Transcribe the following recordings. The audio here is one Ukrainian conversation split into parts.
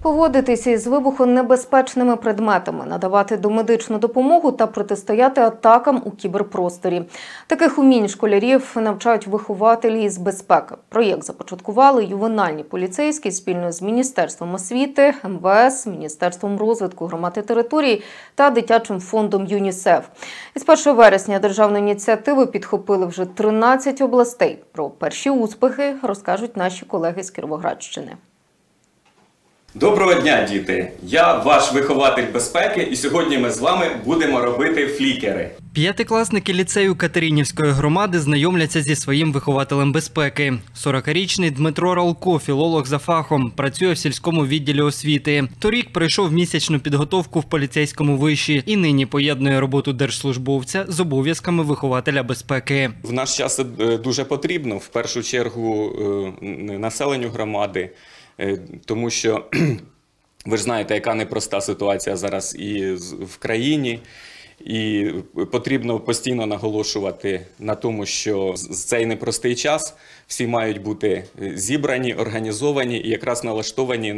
Поводитися із вибухонебезпечними предметами, надавати домедичну допомогу та протистояти атакам у кіберпросторі. Таких умінь школярів навчають вихователі із безпеки. Проєкт започаткували ювенальні поліцейські спільно з Міністерством освіти, МВС, Міністерством розвитку громад і територій та дитячим фондом ЮНІСЕФ. Із 1 вересня державну ініціативу підхопили вже 13 областей. Про перші успіхи розкажуть наші колеги з Кіровоградщини. Доброго дня, діти! Я ваш вихователь безпеки, і сьогодні ми з вами будемо робити флікери. П'ятикласники ліцею Катеринівської громади знайомляться зі своїм вихователем безпеки. 40-річний Дмитро Ралко, філолог за фахом, працює в сільському відділі освіти. Торік пройшов місячну підготовку в поліцейському виші і нині поєднує роботу держслужбовця з обов'язками вихователя безпеки. В наш час це дуже потрібно, в першу чергу, населенню громади. Тому що ви ж знаєте, яка непроста ситуація зараз і в країні, і потрібно постійно наголошувати на тому, що в цей непростий час всі мають бути зібрані, організовані і якраз налаштовані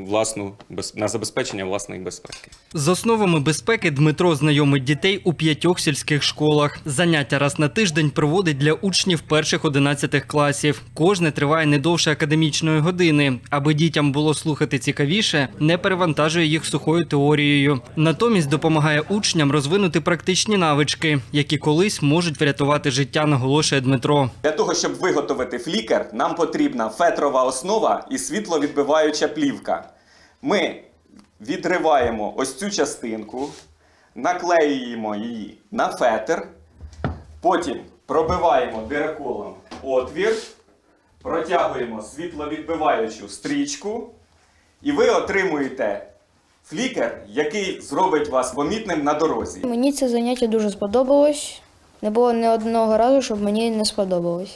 на забезпечення власної безпеки. З основами безпеки Дмитро знайомить дітей у 5 сільських школах. Заняття раз на тиждень проводить для учнів перших 11 класів. Кожне триває не довше академічної години. Аби дітям було слухати цікавіше, не перевантажує їх сухою теорією. Натомість допомагає учням розвинути практичні навички, які колись можуть врятувати життя, наголошує Дмитро. Для того, щоб виготовити флікер, нам потрібна фетрова основа і світловідбиваюча плівка. Ми відриваємо ось цю частинку, наклеюємо її на фетр, потім пробиваємо дироколом отвір, протягуємо світловідбиваючу стрічку і ви отримуєте флікер, який зробить вас помітним на дорозі. Мені це заняття дуже сподобалось. Не було ні одного разу, щоб мені не сподобалось.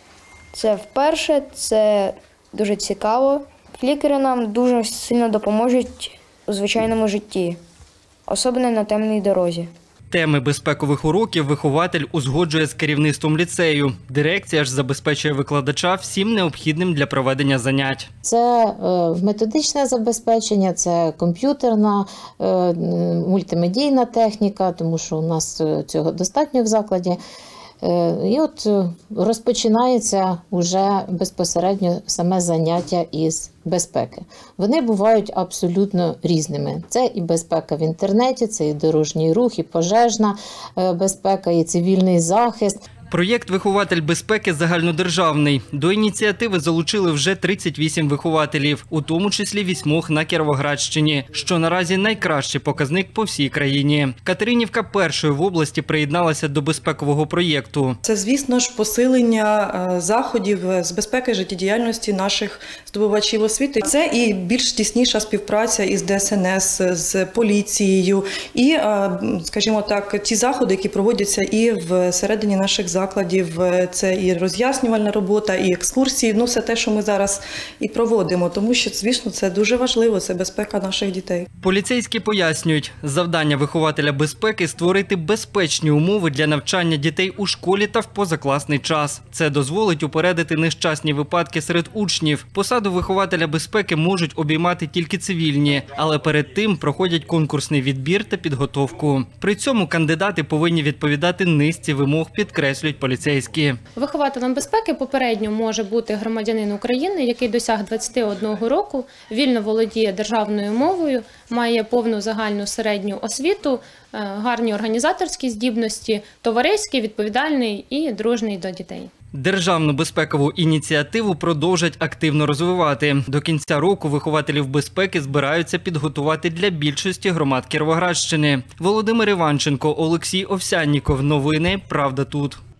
Це вперше, це дуже цікаво. Флікери нам дуже сильно допоможуть у звичайному житті, особливо на темній дорозі. Теми безпекових уроків вихователь узгоджує з керівництвом ліцею. Дирекція ж забезпечує викладача всім необхідним для проведення занять. Це методичне забезпечення, це комп'ютерна, мультимедійна техніка, тому що у нас цього достатньо в закладі. І от розпочинається вже безпосередньо саме заняття із безпеки. Вони бувають абсолютно різними. Це і безпека в інтернеті, це і дорожній рух, і пожежна безпека, і цивільний захист. Проєкт «Вихователь безпеки» загальнодержавний. До ініціативи залучили вже 38 вихователів, у тому числі 8 на Кіровоградщині, що наразі найкращий показник по всій країні. Катеринівка першою в області приєдналася до безпекового проєкту. Це, звісно ж, посилення заходів з безпеки життєдіяльності наших здобувачів освіти. Це і більш тісніша співпраця із ДСНС, з поліцією, і, скажімо так, ті заходи, які проводяться і всередині наших закладів. Це і роз'яснювальна робота, і екскурсії, все те, що ми зараз і проводимо, тому що, звісно, це дуже важливо, це безпека наших дітей. Поліцейські пояснюють, завдання вихователя безпеки – створити безпечні умови для навчання дітей у школі та в позакласний час. Це дозволить упередити нещасні випадки серед учнів. Посаду вихователя безпеки можуть обіймати тільки цивільні, але перед тим проходять конкурсний відбір та підготовку. При цьому кандидати повинні відповідати низці вимог, підкреслюють поліцейські. Вихователем безпеки попередньо може бути громадянин України, який досяг 21 року, вільно володіє державною мовою, має повну загальну середню освіту, гарні організаторські здібності, товариський, відповідальний і дружний до дітей. Державну безпекову ініціативу продовжать активно розвивати. До кінця року вихователів безпеки збираються підготувати для більшості громад Кіровоградщини. Володимир Іванченко, Олексій Овсянніков. Новини «Правда тут».